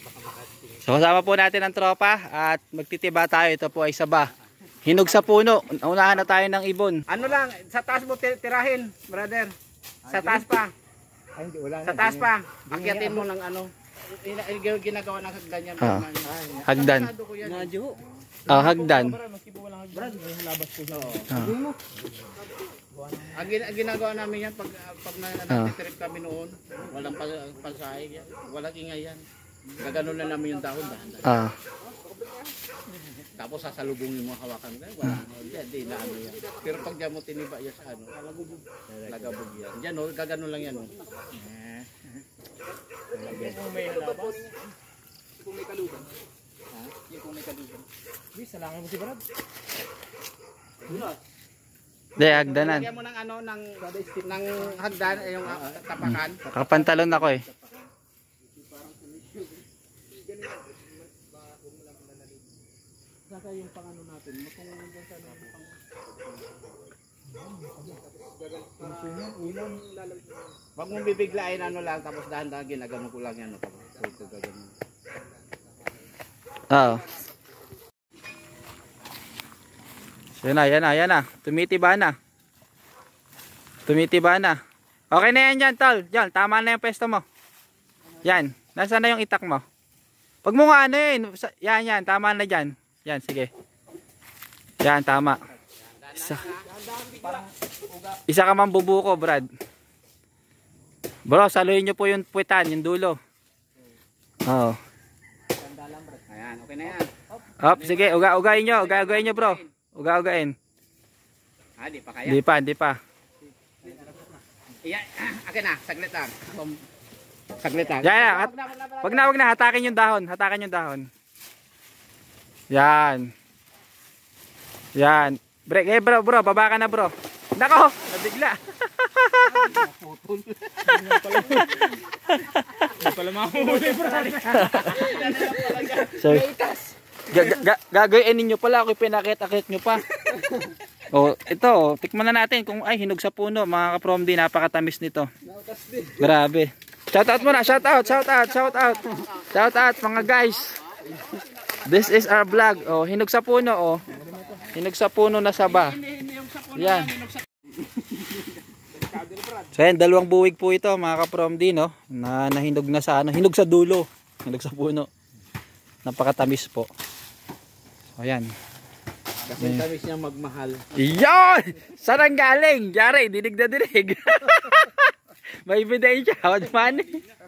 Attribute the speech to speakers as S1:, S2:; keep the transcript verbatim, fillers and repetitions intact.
S1: So kasama po natin ang tropa at magtitiba tayo. Ito po ay saba. Hinog sa puno. Unahan na tayo ng ibon.
S2: Ano lang, sa taas mo tirahin, brother. Sa taas pa.
S3: Ay, hindi, wala na.
S2: Sa taas pa. Akyatin mo ng ano. Ginagawa ng hagdan yan.
S1: Ah, hagdan.
S2: Nadyo.
S1: Ah, hagdan.
S2: Brad, may halabas po siya.
S1: Ah.
S2: Ang gina ginagawa namin yan pag pag nagtitrip kami noon, walang pansahig yan, walang ingay yan. Gaganon na namin yung dahon dahan.
S1: Ah.
S2: Tapos sasalubungin mo hawakan ka, wala yan, di na ano yan. Pero pag diyan mo tiniba yan sa ano, lagabog yan. Diyan oh, gaganon lang yan oh.
S3: Kung may halabas, kung may kaluban. Ha? Yung kung may kaluban. Bis, salangan mo si Brad.
S1: Hindi, hagdanan.
S2: Lagyan mo ng ano, ng, ng hagdan, yung uh, tapakan.
S1: Nakapantalon ako eh.
S2: Saka yung pang ano natin, kung hanggang sa namin pang... Wag mong bibiglain ano lang, tapos dahan-dahan ginagano ko lang yan. Tapos ito gagano.
S1: Oo. So, yan na, yan na, yan na. Tumitiba na. Tumitiba na. Okay na yan dyan, tol. Yan, tama na yung pesto mo. Yan. Nasaan na yung itak mo? Pag mo nga ano yun. Yan, yan. Tama na dyan. Yan, sige. Yan, tama. Isa, isa ka man bubuko, Brad. Bro, saluhin nyo po yung puwitan, yung dulo. Oo.
S2: Ayan, okay na yan.
S1: Hop, sige. Uga-ugain nyo. Uga-ugain nyo, bro. Uga-ugain.
S2: Ah, di pa kaya?
S1: Di pa, di pa.
S2: Iya, akin na, saglit lang. Saglit lang.
S1: Yan, yan. Wag na, wag na. Hatakin yung dahon. Hatakin yung dahon. Yan. Yan. Break. Eh, bro, bro. Baba ka na, bro. Nako, nabigla.
S3: Hindi pala mahuli, Brad.
S1: So, gagawin ninyo pala. Ako pinakit-akit nyo pa. Oh, ito, oh, tikman na natin kung ay hinog sa puno, mga ka-promdi, napakatamis nito. Grabe. Shout out muna, shout out, shout out, shout out. Shout out mga guys. This is our vlog. Oh, hinog sa puno, oh. Hinog sa puno na saba. Yan. So, yan, dalawang buwig po ito, mga ka-promdi, no, na nahinog na sa ano, hinog sa dulo, hinog sa puno. Napakatamis po. So, yan.
S2: Kasi tamis niya magmahal.
S1: Iyon! Saan ang galing? Yari, dinig na dinig. May ebidensya. What money?